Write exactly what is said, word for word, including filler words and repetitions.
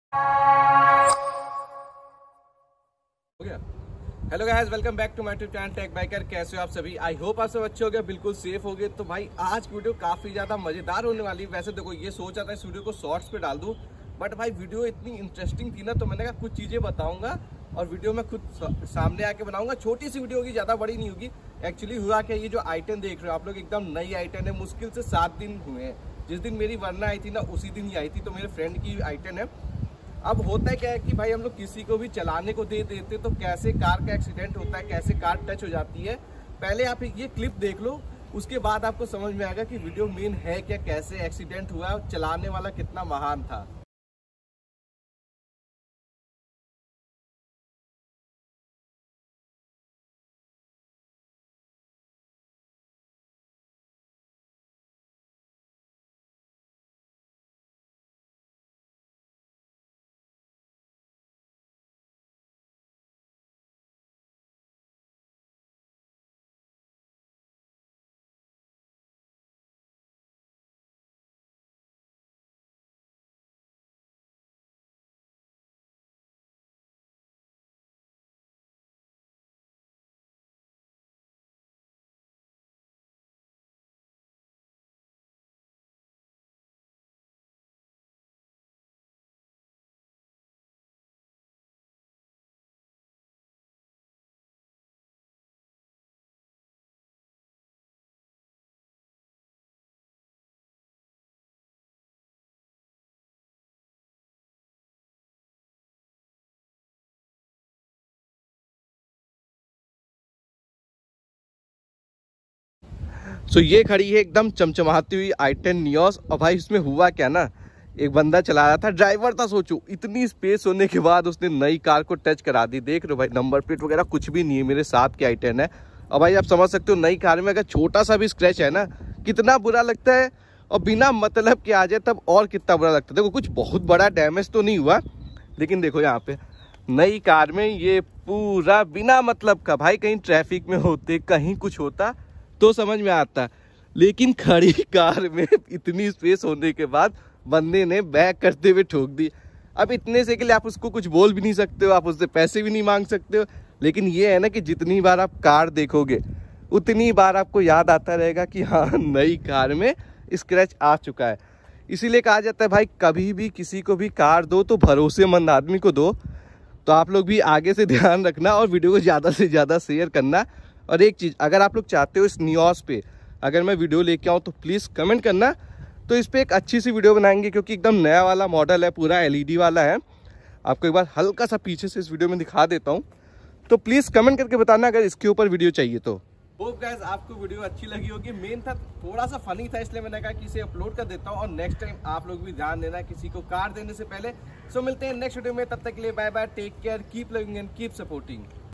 हो गया। Hello guys, welcome back to my YouTube channel tech biker. कैसे हो आप सभी? आई होप आप सब अच्छे हो गए, बिल्कुल सेफ हो गए। तो भाई आज की वीडियो काफी ज्यादा मजेदार होने वाली है। वैसे देखो, ये सोचा था इस वीडियो को शॉर्ट्स पे डाल दूं, बट भाई वीडियो इतनी इंटरेस्टिंग थी ना, तो मैंने कहा कुछ चीजें बताऊंगा और वीडियो में खुद सामने आके बनाऊंगा। छोटी सी वीडियो होगी, ज्यादा बड़ी नहीं होगी। एक्चुअली हुआ क्या, ये जो आइटम देख रहे हो आप लोग, एकदम नई आइटम है। मुश्किल से सात दिन हुए हैं। जिस दिन मेरी वरना आई थी ना, उसी दिन ही आई थी। तो मेरे फ्रेंड की आइटम है। अब होता है क्या है कि भाई हम लोग किसी को भी चलाने को दे देते तो कैसे कार का एक्सीडेंट होता है, कैसे कार टच हो जाती है। पहले आप ये क्लिप देख लो, उसके बाद आपको समझ में आएगा कि वीडियो मेन है क्या, कैसे एक्सीडेंट हुआ और चलाने वाला कितना महान था। सो so, ये खड़ी है एकदम चमचमाती हुई आई टेन नियोस। और भाई इसमें हुआ क्या ना, एक बंदा चला रहा था, ड्राइवर था। सोचो इतनी स्पेस होने के बाद उसने नई कार को टच करा दी। देख रहे हो भाई, नंबर प्लेट वगैरह कुछ भी नहीं है, मेरे साथ की आई टेन है। और भाई आप समझ सकते हो, नई कार में अगर छोटा सा भी स्क्रैच है ना, कितना बुरा लगता है। और बिना मतलब के आ जाए तब और कितना बुरा लगता है। देखो कुछ बहुत बड़ा डैमेज तो नहीं हुआ, लेकिन देखो यहाँ पे नई कार में ये पूरा बिना मतलब का। भाई कहीं ट्रैफिक में होते, कहीं कुछ होता तो समझ में आता, लेकिन खड़ी कार में इतनी स्पेस होने के बाद बंदे ने बैक करते हुए ठोक दी। अब इतने से के लिए आप उसको कुछ बोल भी नहीं सकते हो, आप उससे पैसे भी नहीं मांग सकते हो। लेकिन ये है ना कि जितनी बार आप कार देखोगे उतनी बार आपको याद आता रहेगा कि हाँ, नई कार में स्क्रैच आ चुका है। इसीलिए कहा जाता है भाई, कभी भी किसी को भी कार दो तो भरोसेमंद आदमी को दो। तो आप लोग भी आगे से ध्यान रखना और वीडियो को ज़्यादा से ज़्यादा शेयर करना। और एक चीज़, अगर आप लोग चाहते हो इस नियोस पे अगर मैं वीडियो लेके आऊँ तो प्लीज़ कमेंट करना। तो इस पर एक अच्छी सी वीडियो बनाएंगे, क्योंकि एकदम नया वाला मॉडल है, पूरा एलईडी वाला है। आपको एक बार हल्का सा पीछे से इस वीडियो में दिखा देता हूँ, तो प्लीज़ कमेंट करके बताना अगर इसके ऊपर वीडियो चाहिए तो। होप गाइस आपको वीडियो अच्छी लगी होगी। मेन था थोड़ा सा फनी था, इसलिए मैंने कहा कि इसे अपलोड कर देता हूँ। और नेक्स्ट टाइम आप लोग भी ध्यान देना किसी को कार देने से पहले। सो मिलते हैं नेक्स्ट वीडियो में, तब तक के लिए bye bye, take care, keep loving and keep supporting.